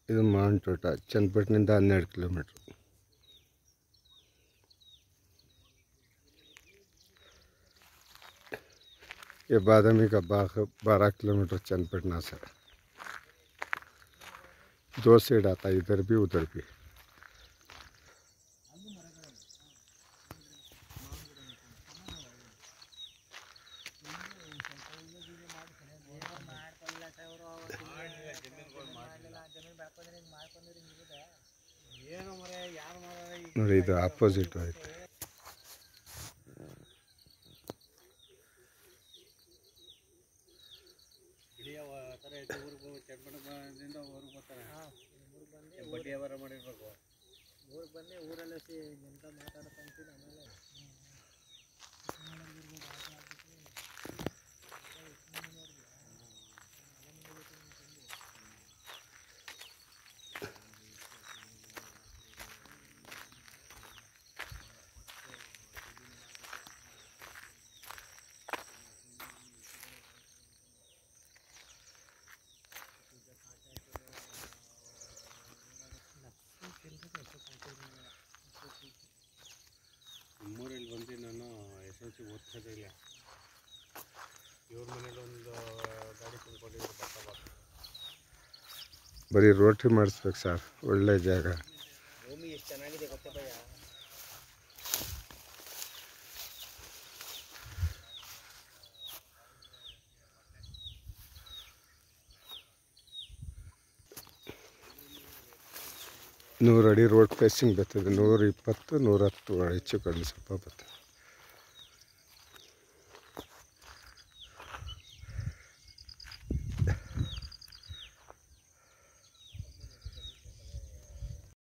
ಇದು ಮಾವಿನ ತೋಟ ಚನ್ನಪಟ್ಟಣದಿಂದ 12 ಕಿಲೋಮೀಟ್ರ್. ये बादामी का बाग 12 किलोमीटर चन्नपटना से. 2 साइड आता है, इधर भी उधर भी. ನೋಡಿ ಇದು ಆಪೋಸಿಟ್ ಆಯ್ತು. ಬಡ್ಡಿ ವ್ಯವಹಾರ ಮಾಡಿರ್ಬೇಕು. ಊರಿಗೆ ಬಂದು ಊರಲ್ಲಿ ಎಂತ ಮಾತಾಡ್ಕೊಂತೀನಿ. ಆಮೇಲೆ ನಮ್ಮೂರಲ್ಲಿ ಬಂದು ನಾನು SLC ಓದ್ತಾ ಇಲ್ಲ. ಇವ್ರ ಮನೇಲಿ ಒಂದು ಗಾಡಿ ತುಂಬಿಕೊಂಡಿದ್ರು ಬತ್ತ. ಬರೀ ರೋಟಿ ಮಾಡಿಸ್ಬೇಕು ಸರ್. ಒಳ್ಳೆ ಜಾಗ. ಭೂಮಿ ಎಷ್ಟು ಚೆನ್ನಾಗಿದೆ ಗೊತ್ತಾ ಭಯ್ಯ. ನೂರು ಅಡಿ ರೋಡ್ ಫೇಸಿಂಗ್ ಬರ್ತದೆ. 120, 110 ಹೆಚ್ಚು ಕಡಿಮೆ ಸ್ವಲ್ಪ ಬರ್ತದೆ.